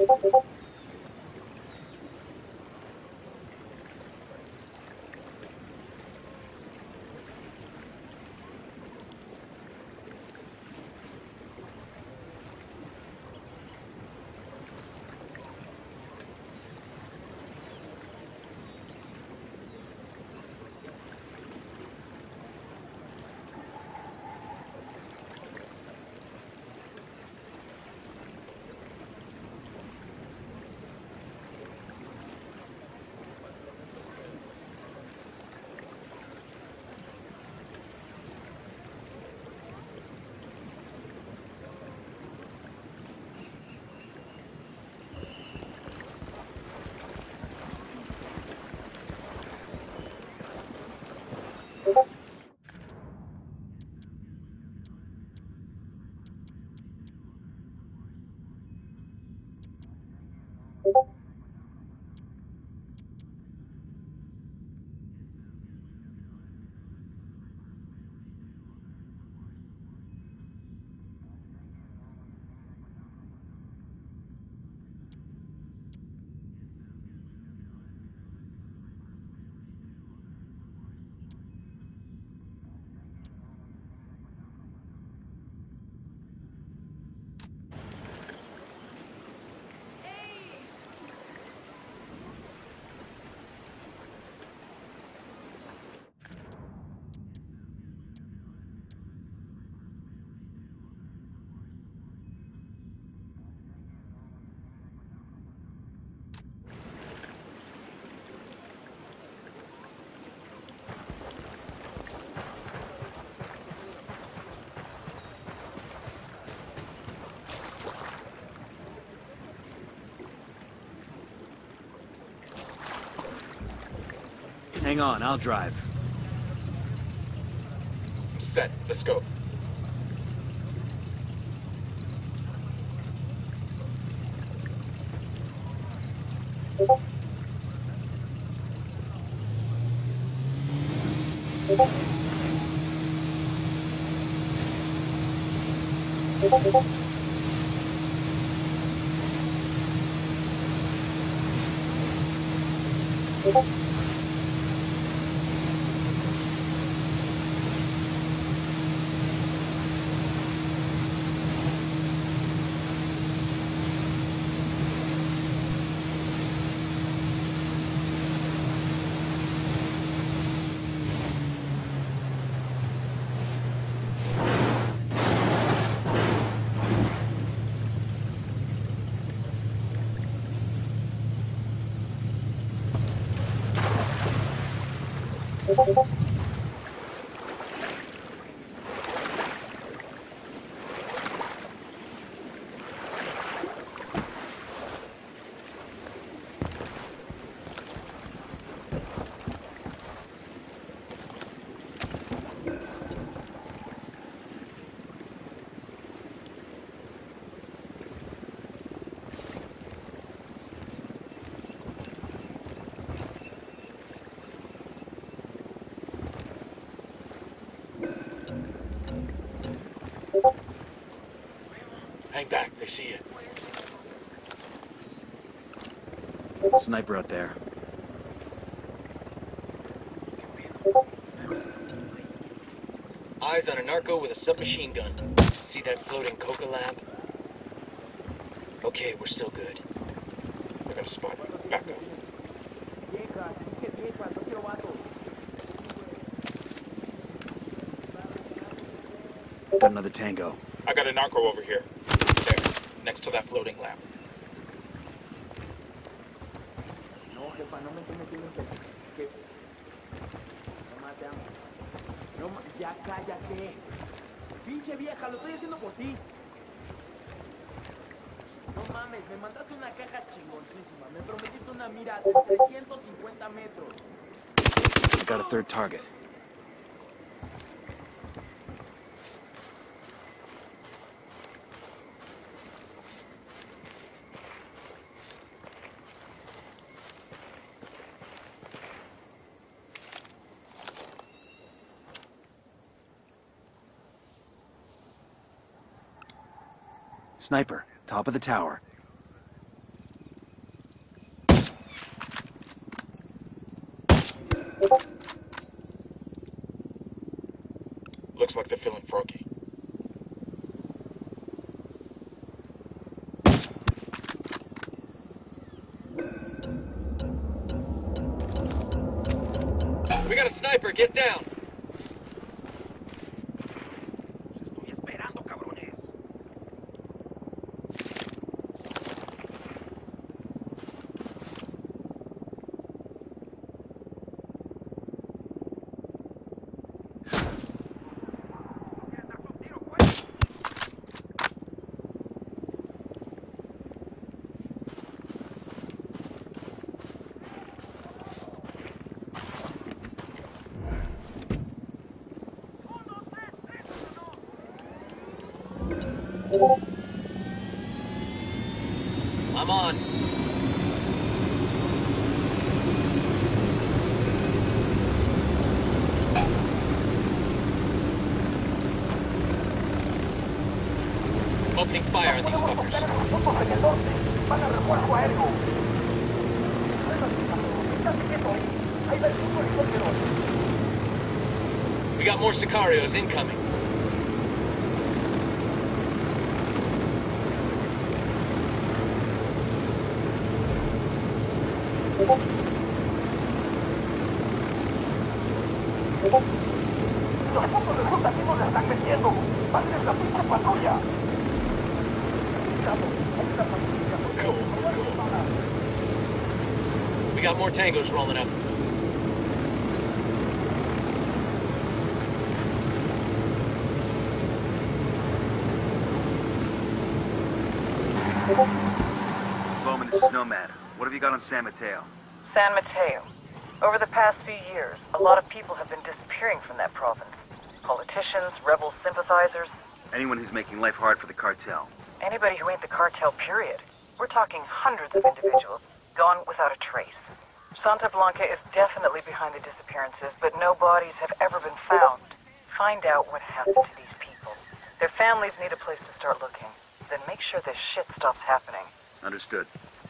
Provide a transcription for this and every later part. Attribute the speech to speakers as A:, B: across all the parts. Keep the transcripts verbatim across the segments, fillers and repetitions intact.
A: Hang on, I'll drive.
B: Set. Let's go. Hang back, they see you.
A: Sniper out there.
B: Eyes on a narco with a submachine gun. See that floating coca lab? Okay, we're still good. We're gonna spot it. Back up.
A: Got another tango.
B: I got a narco over here. There, next to that floating lab.
C: No, jefa, no me estoy metiendo en pedo. ¿Qué? No más te amo. No más, ya cállate. Pinche vieja, lo estoy haciendo por ti. No mames, me mandaste una caja chingoncísima. Me prometiste una mira de trescientos cincuenta metros.
A: Got a third target. Sniper, top of the tower.
B: Looks like they're feeling froggy. We got a sniper, get down!
C: Estoy esperando, cabrones.
B: I'm on. Opening fire on these fuckers. We got more Sicarios incoming.
C: Los pocos de ruta que nos la están metiendo. ¡Pasen la pinche patrulla!
B: Cool, cool. We got more tangos rolling up.
D: Bowman, this is Nomad. What have you got on San Mateo?
E: San Mateo. Over the past few years, a lot of people have been disappearing from that province. Politicians, rebel sympathizers,
D: Anyone who's making life hard for the cartel.
E: anybody who ain't the cartel, period. We're talking hundreds of individuals, gone without a trace. Santa Blanca is definitely behind the disappearances, but no bodies have ever been found. Find out what happened to these people. Their families need a place to start looking. Then make sure this shit stops happening.
D: Understood.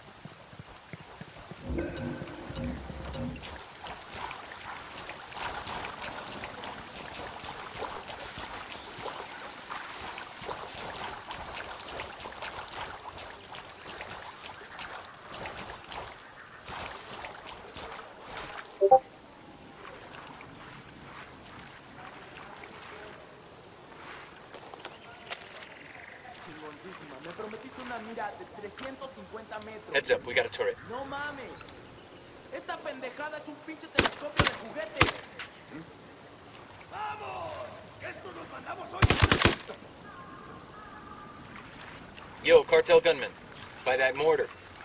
C: Me prometiste una mira de trescientos cincuenta metros.
B: Heads up, we got a turret.
C: No mames. Esta pendejada es un pinche telescopio de juguete. ¡Vamos! ¡Esto nos mandamos hoy!
B: Yo, cartel gunman. By that mortar.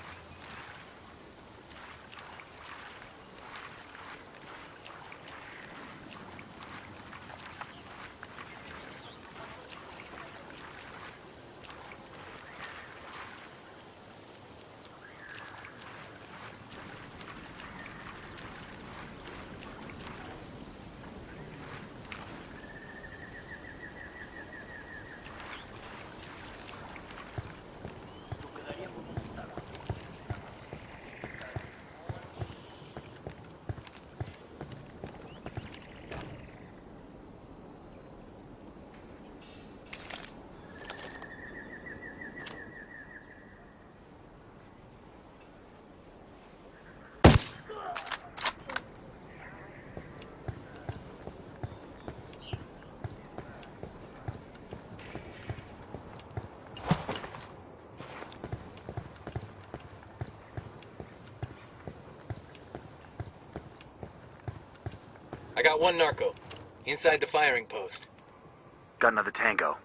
B: I got one narco. Inside the firing post.
D: Got another tango.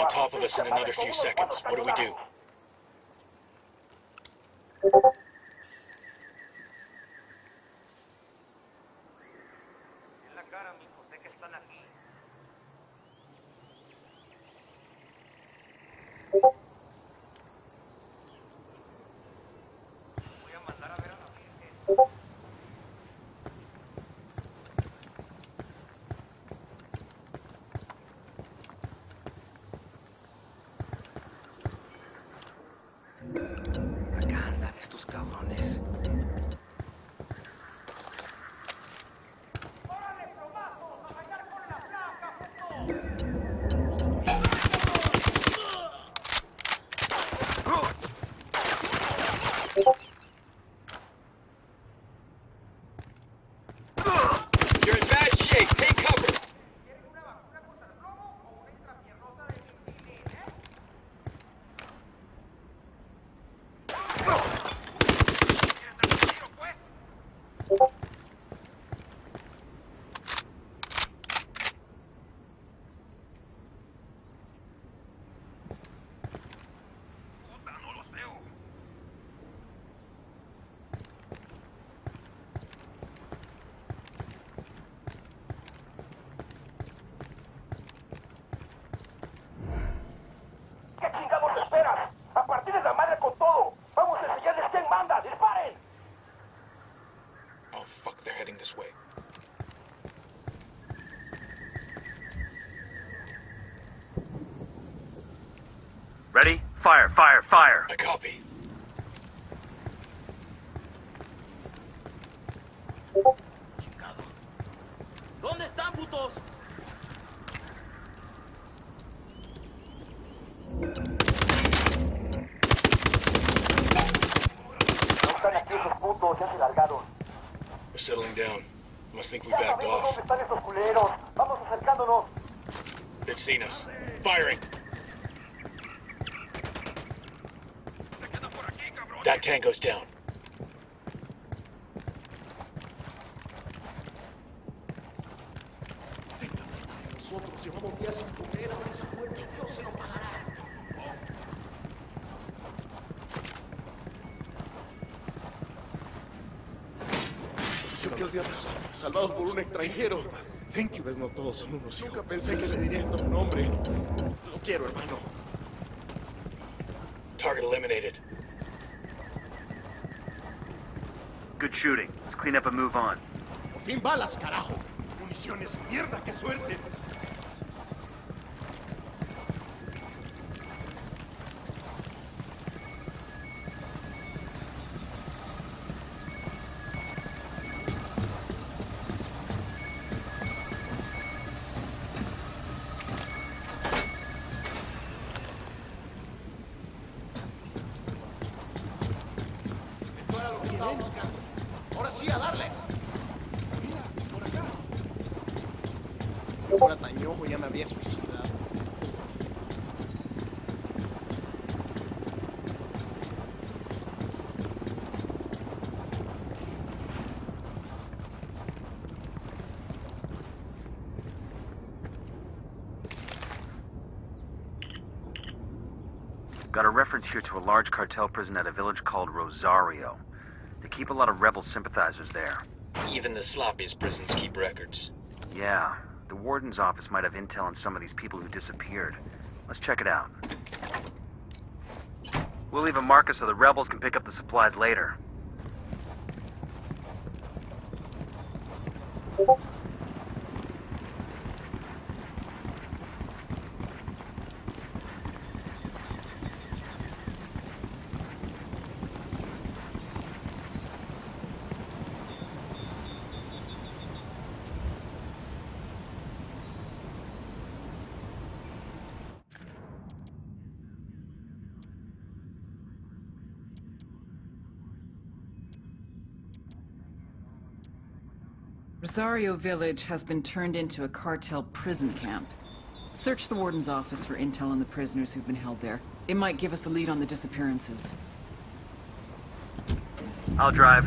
B: on top of us in another few seconds. What do we do?
F: Acá andan estos cabrones.
B: You're in bad shape. Take cover.
C: ¿Qué chingados esperas? A partir de la madre con todo. Vamos a enseñarles quién manda. ¡Disparen!
B: Oh, fuck. They're heading this way.
D: Ready? Fire, fire, fire.
B: I copy.
C: ¿Dónde están, putos? No están aquí esos putos, ya se largaron.
B: We're settling down. Must think we
C: Ya
B: backed
C: sabemos
B: off.
C: dónde están esos culeros. Vamos acercándonos.
B: They've seen us. Firing. That tango's down.
G: Nosotros llevamos días sin comer, ahora esa muerte Dios se lo pagará. Yo que el día salvados por un extranjero. Thank you, ves, no todos son unos hijos. Nunca pensé que le diría esto a un hombre. Lo quiero, hermano.
B: Target eliminated.
D: Good shooting. Let's clean up and move on.
G: Por fin balas, carajo. Municiones, mierda, qué suerte. Esto era lo que estaba buscando. Ahora sí, a darles. Mira, por acá. Si fuera tan ñojo, ya me habría suicidado.
D: Got a reference here to a large cartel prison at a village called Rosario. They keep a lot of rebel sympathizers there.
B: Even the sloppiest prisons keep records.
D: Yeah, the warden's office might have intel on some of these people who disappeared. Let's check it out. We'll leave a marker so the rebels can pick up the supplies later.
H: Rosario Village has been turned into a cartel prison camp. Search the warden's office for intel on the prisoners who've been held there. It might give us a lead on the disappearances.
D: I'll drive.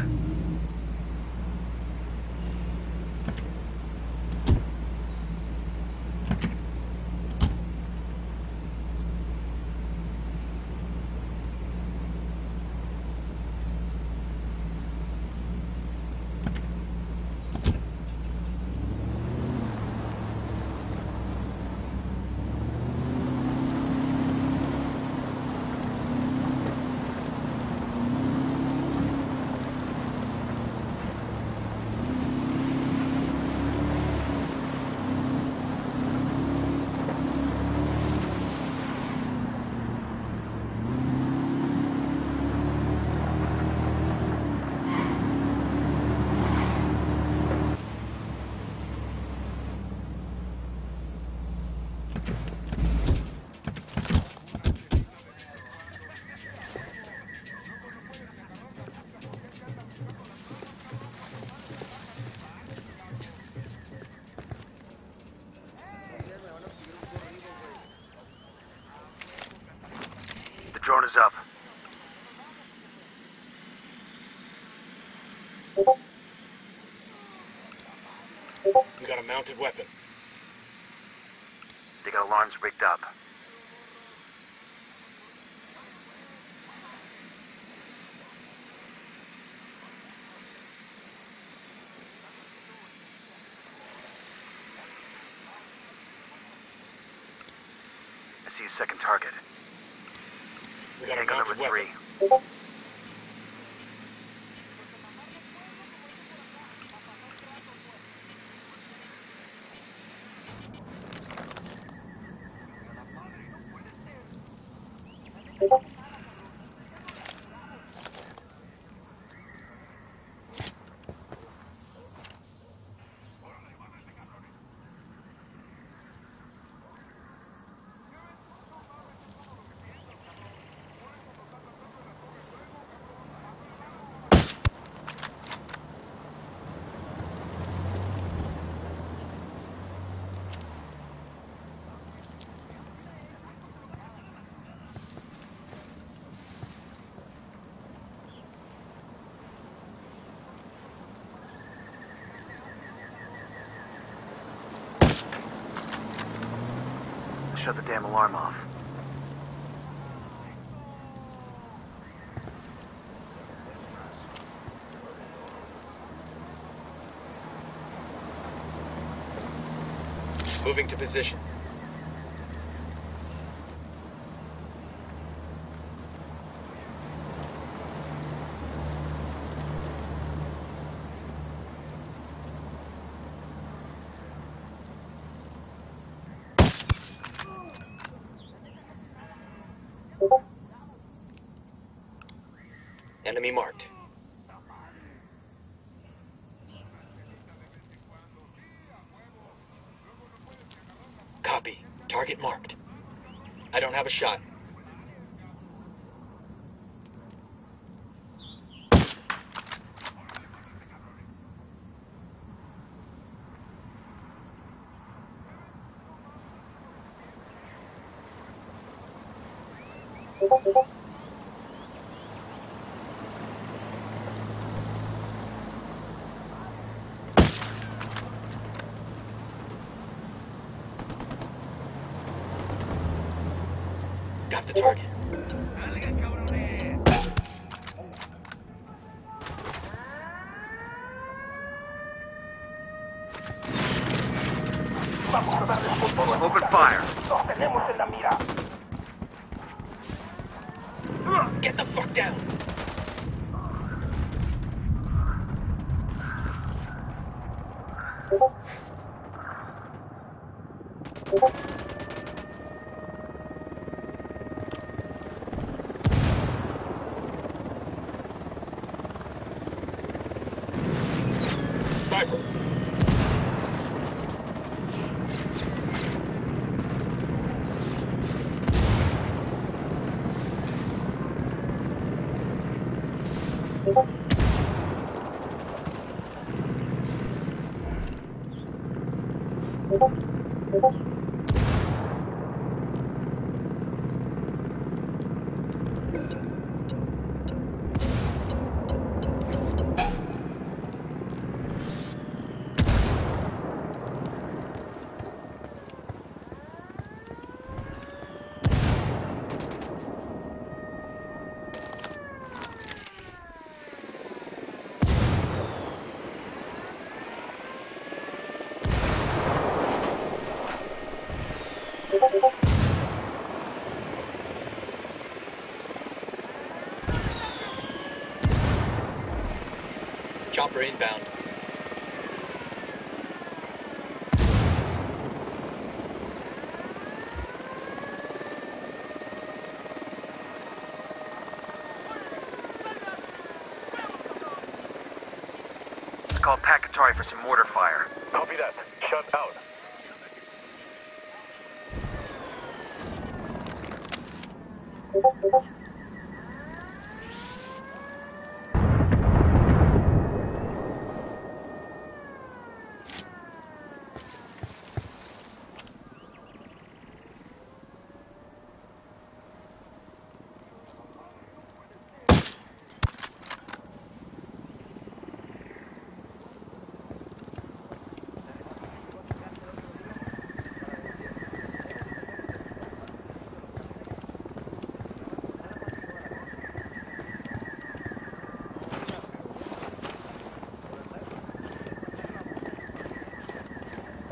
D: Drone is up.
B: We got a mounted weapon.
D: They got alarms rigged up. I see a second target.
B: We got a
D: Tango number
B: mounted weapon.
D: three. Shut the damn alarm off.
B: Moving to position. Enemy marked. Copy. Target marked. I don't have a shot. Got the target.
D: Open fire.
B: Get the fuck down! Sniper! Chopper inbound.
D: Call Pakatari for some mortar fire.
I: Copy that. Shut out.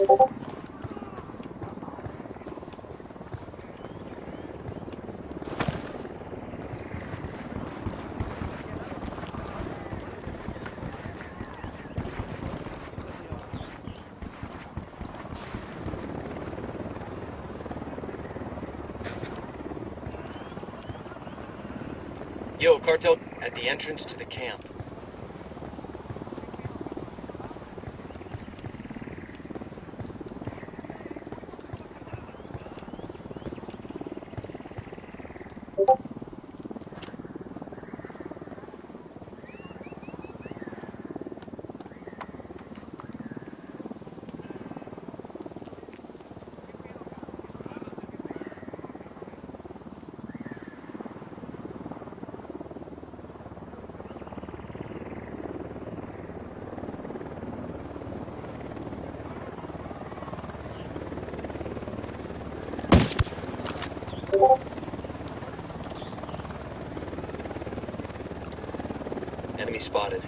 B: Yo, cartel at the entrance to the camp. Enemy spotted.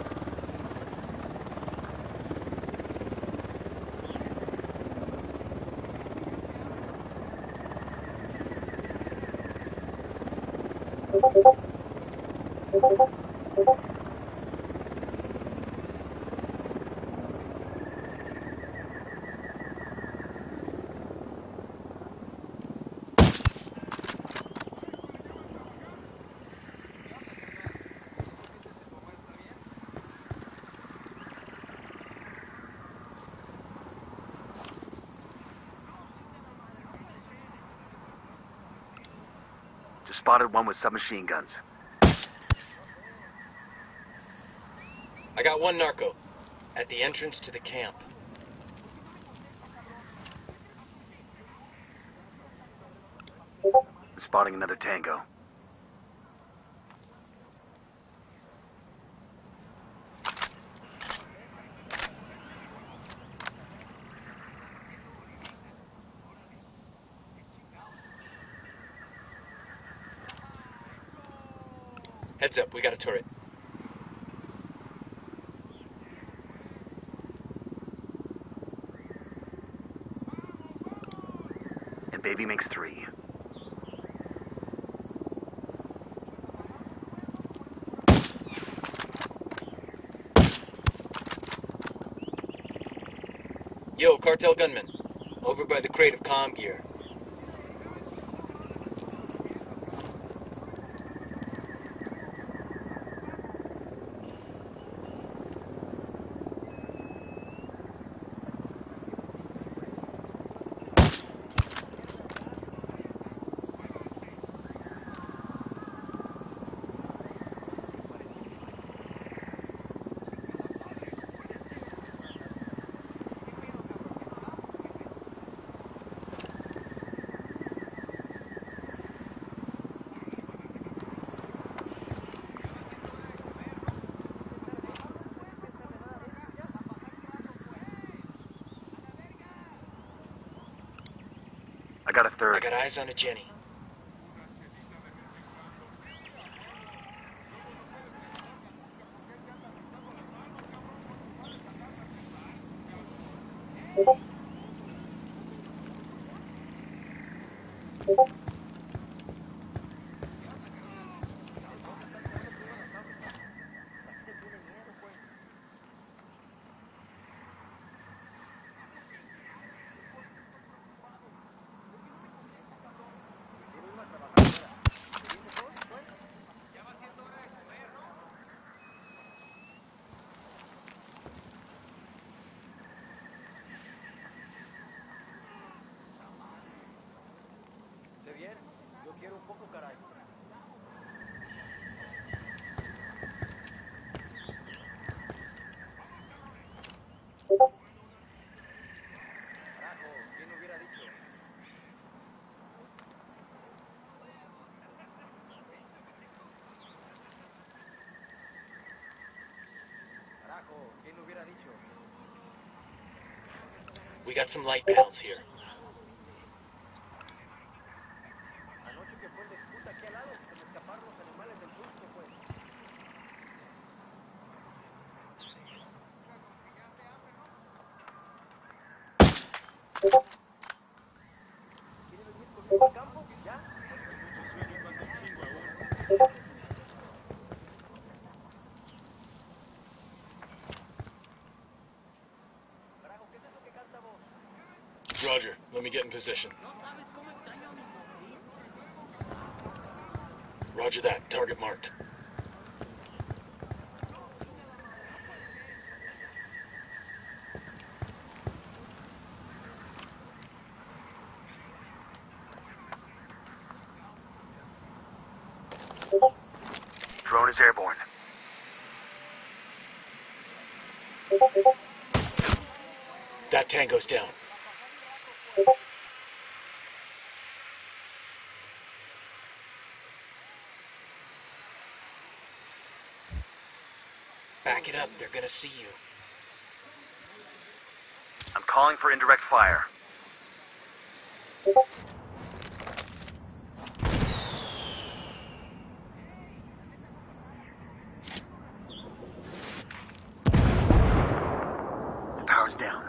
D: Just spotted one with submachine guns.
B: I got one narco at the entrance to the camp.
D: Spotting another tango.
B: Heads up, we got a turret.
D: And baby makes three.
B: Yo, cartel gunman. Over by the crate of comm gear.
D: I got a third.
B: I got eyes on a Jenny. We got some light panels here. get in position. Roger that. Target marked.
D: Drone is airborne.
B: That Tango's down. Back it up. They're gonna see you.
D: I'm calling for indirect fire. The power's down.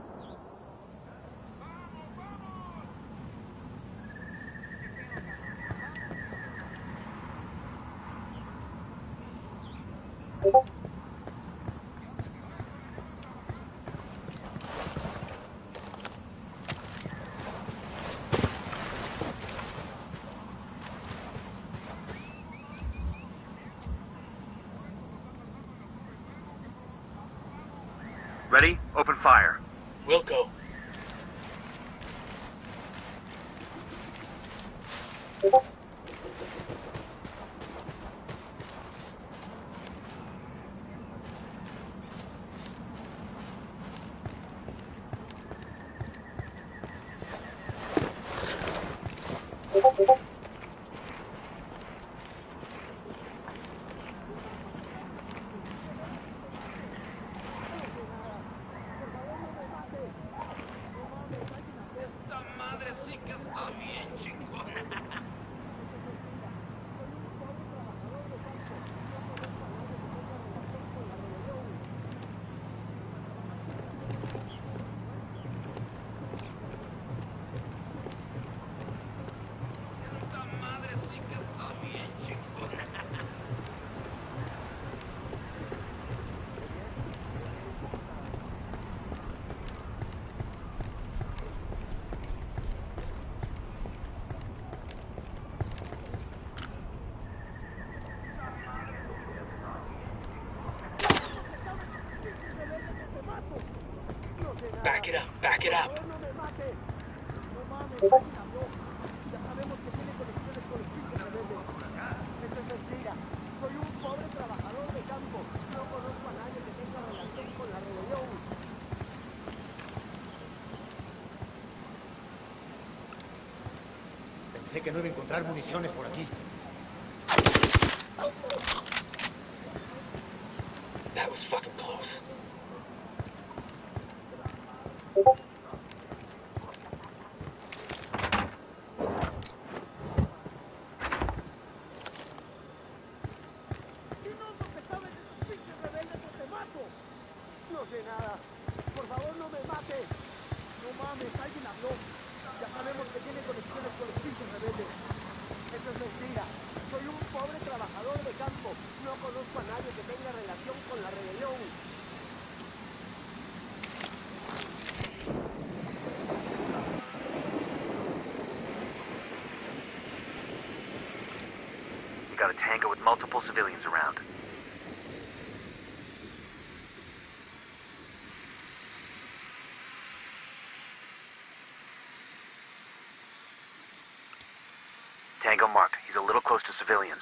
D: Ready? Open fire.
B: Wilco. Back it up, back it up.
C: Pensé que no iba a encontrar municiones por aquí.
B: That was fucking close.
C: No sé nada. Por favor, no me mate. No mames, alguien habló. Ya sabemos que tiene conexiones con los pinches rebeldes. Eso es mentira. Soy un pobre trabajador de campo. No conozco a nadie que tenga relación con la rebelión.
D: You got a Tango with multiple civilians around. Tango marked. He's a little close to civilians.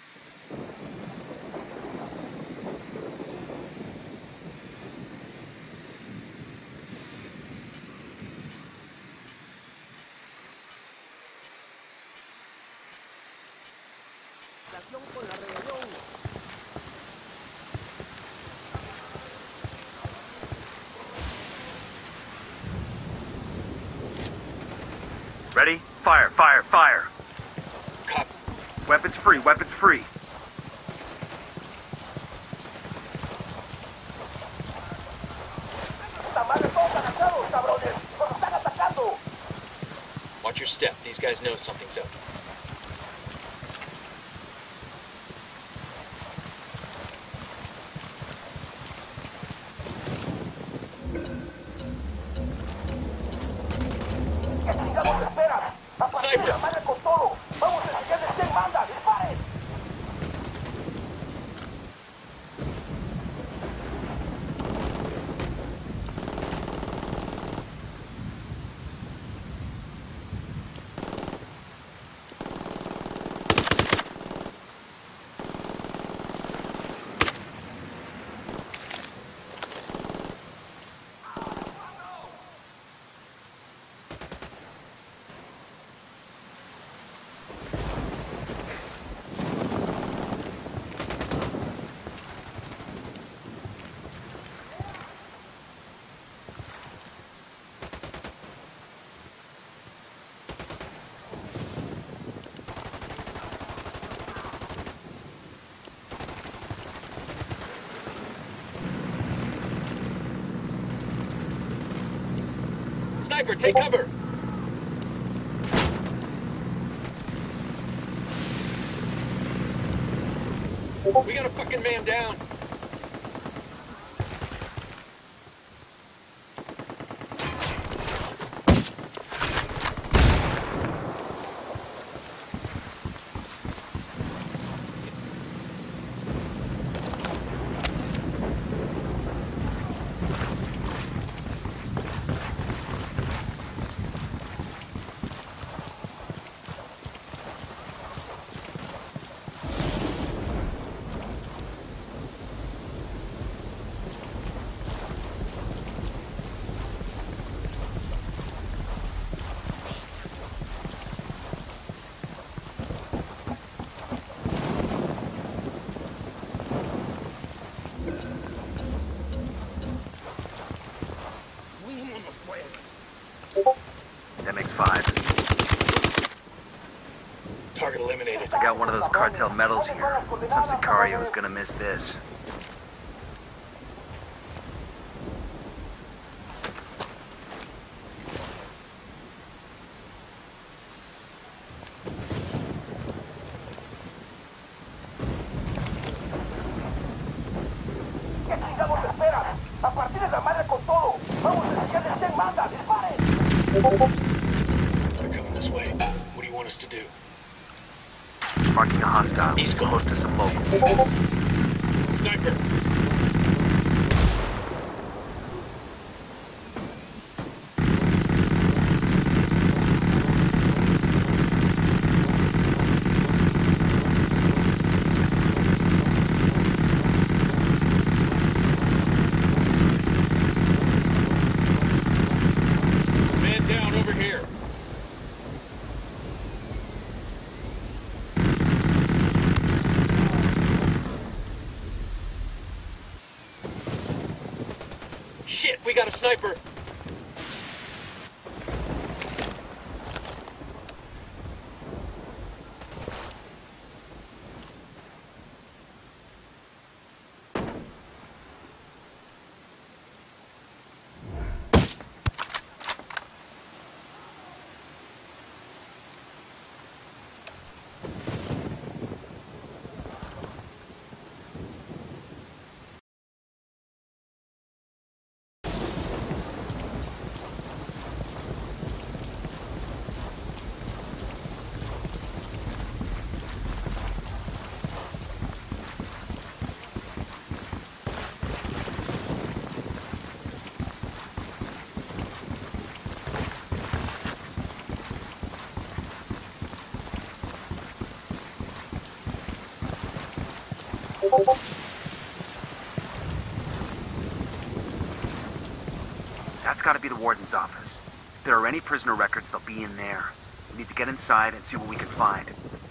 C: Relación con la rebelión.
D: Ready? Fire, fire, fire.
B: Cop.
D: Weapons free, weapons free.
B: Watch your step. These guys know something's up. Sniper, take cover! We got a fucking man down!
D: That makes five.
B: Target eliminated.
D: I got one of those cartel medals here. Some Sicario is gonna miss this.
B: They're coming this way. What do you want us to do?
D: Marking a hostile.
B: He's gone.
D: Close to some locals.
B: Sniper! Man down over here. Shit, we got a sniper.
D: That's gotta be the warden's office. If there are any prisoner records, they'll be in there. We need to get inside and see what we can find.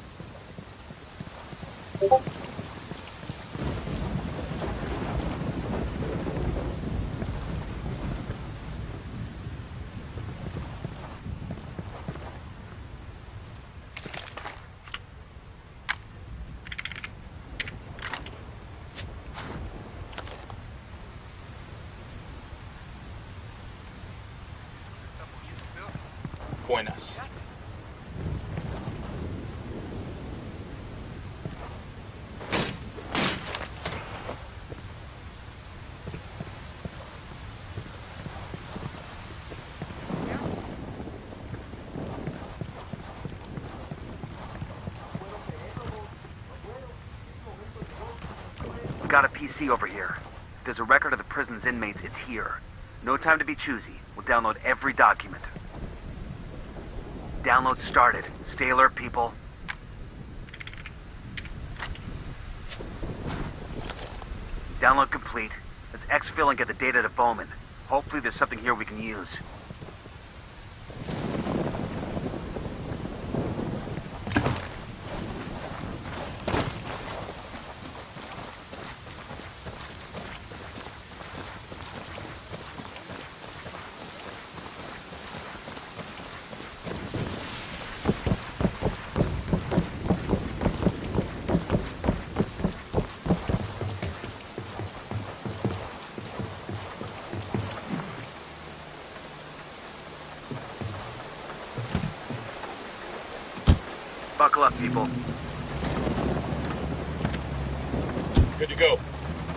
B: Buenas.
D: We got a P C over here. If there's a record of the prison's inmates, it's here. No time to be choosy. We'll download every document. Download started. Stay alert, people. Download complete. Let's exfil and get the data to Bowman. Hopefully there's something here we can use. Buckle up, people.
B: Good to go.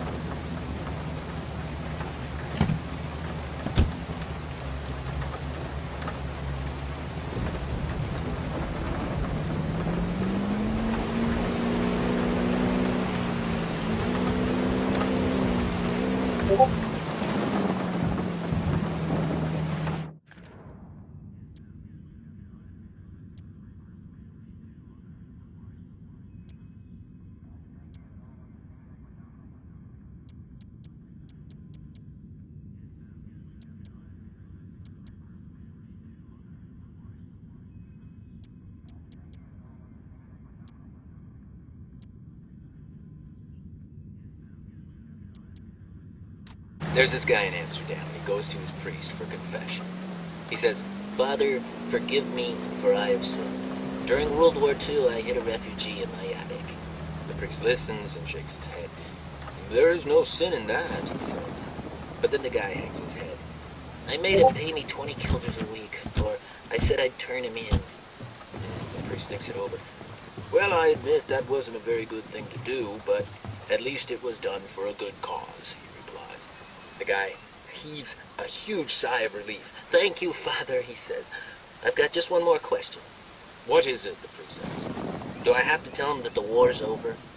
B: There's this guy in Amsterdam, and he goes to his priest for confession. He says, "Father, forgive me, for I have sinned. During World War Two, I hit a refugee in my attic." The priest listens and shakes his head. "There is no sin in that," he says. But then the guy hangs his head. "I made him pay me twenty kilters a week, or I said I'd turn him in." The priest thinks it over. "Well, I admit that wasn't a very good thing to do, but at least it was done for a good cause," he replies. The guy heaves a huge sigh of relief. "Thank you, Father," he says. "I've got just one more question." "What is it?" the priest asks. "Do I have to tell him that the war's over?"